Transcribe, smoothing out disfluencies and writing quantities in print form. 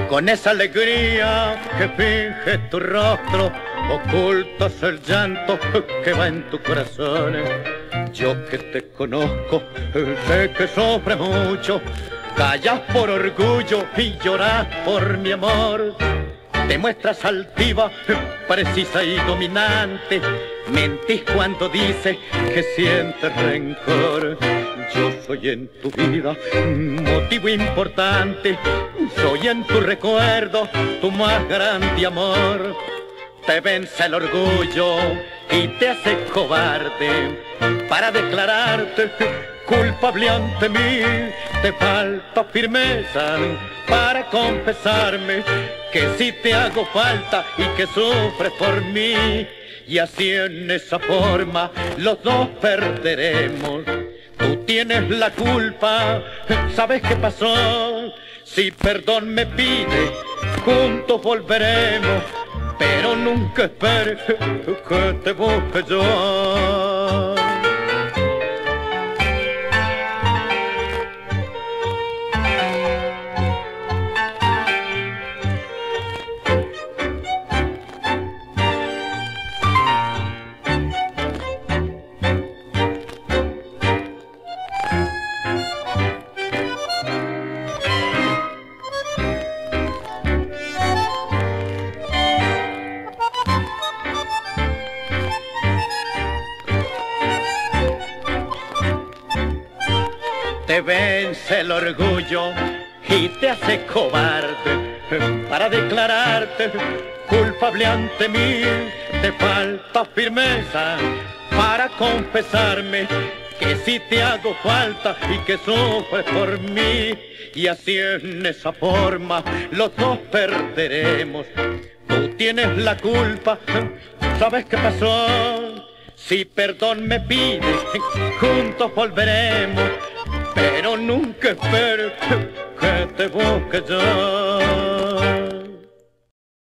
Con esa alegría que finge tu rostro, ocultas el llanto que va en tu corazón. Yo que te conozco, sé que sufres mucho, callas por orgullo y lloras por mi amor. Te muestras altiva, precisa y dominante, mentís cuando dices que sientes rencor. Yo soy en tu vida motivo importante, soy en tu recuerdo tu más grande amor. Te vence el orgullo y te hace cobarde para declararte culpable ante mí. Te falta firmeza para confesarme que si te hago falta y que sufres por mí. Y así en esa forma los dos perderemos. Tú tienes la culpa, ¿sabes qué pasó? Si perdón me pides, juntos volveremos, pero nunca esperes que te busque yo. Te vence el orgullo y te hace cobarde para declararte culpable ante mí. Te falta firmeza para confesarme que si te hago falta y que sufres por mí. Y así en esa forma los dos perderemos. Tú tienes la culpa, ¿sabes qué pasó? Si perdón me pides, juntos volveremos, pero nunca esperes que te busque yo.